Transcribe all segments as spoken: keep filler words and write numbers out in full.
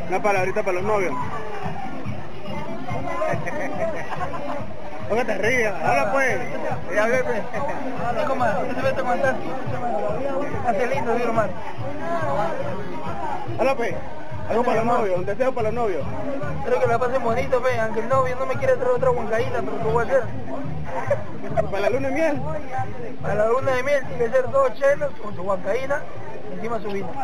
Una palabrita para los novios. ¿Por qué te ríes? Habla pues. Ya ve, pues. Habla, comadre. ¿Qué se ve a aguantar? Hace lindo, mi hermano. Habla pues. Algo para los novios, un deseo para los novios. Creo que la pasen bonito, pe, aunque el novio no me quiere traer otra huancaína, pero ¿qué voy a hacer? Para la luna de miel. Para la luna de miel tiene que ser dos chelos con su huancaína, encima su vino.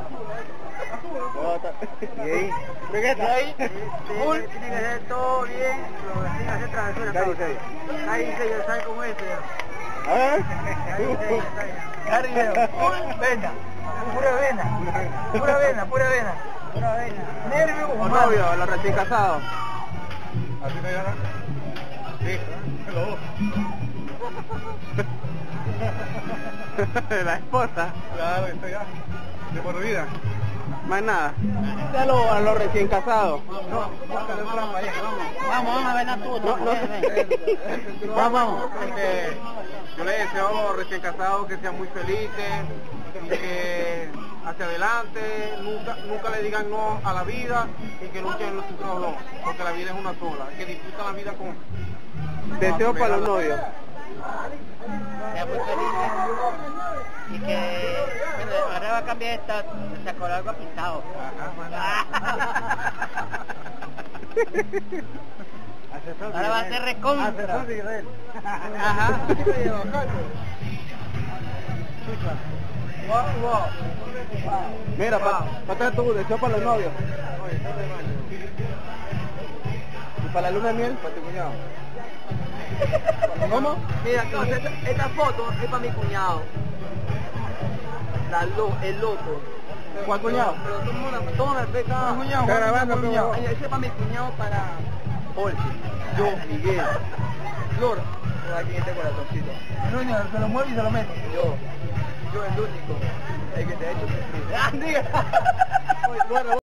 Y ahí, Y ahí, full, tiene que ser todo bien, pero tiene que hacer travesuras. Ahí dice. Ahí dice, ya sabe cómo es, ya. A ver. Ahí dice, full vena, pura vena, pura vena, pura vena. Pura vena. Nervio O humano. novio, los recién casados. ¿Así me llama? Sí, los dos. La esposa. Claro, esto ya. De por vida. Más nada. A los, a los recién casados. Vamos, vamos a ver tú. No, no. Vamos, vamos. Este, yo le deseo a los recién casados que sean muy felices y que hacia adelante, nunca, nunca le digan no a la vida y que luchen los otros dos, porque la vida es una sola, que disfrutan la vida con... Deseo para los novios. Sea muy felices y que, bueno, ahora va a cambiar esta, se sacó algo pintado. Ahora va a ser recontra. Ajá. Wow, wow. Mira, para pa tu deseo para los novios. Y para la luna de miel, para tu cuñado. ¿Cómo? Mira, entonces, esta, esta foto es para mi cuñado. La lo, el loco. ¿Cuál cuñado? Pero toma una, toma una beca. Cuñado, está grabando, cuñado. Ese es para mi cuñado, para Olsi, yo, Miguel, Flor, por aquí en este corazoncito. El único, se lo mueve y se lo mete. Yo, yo el único, el que te ha hecho sufrir.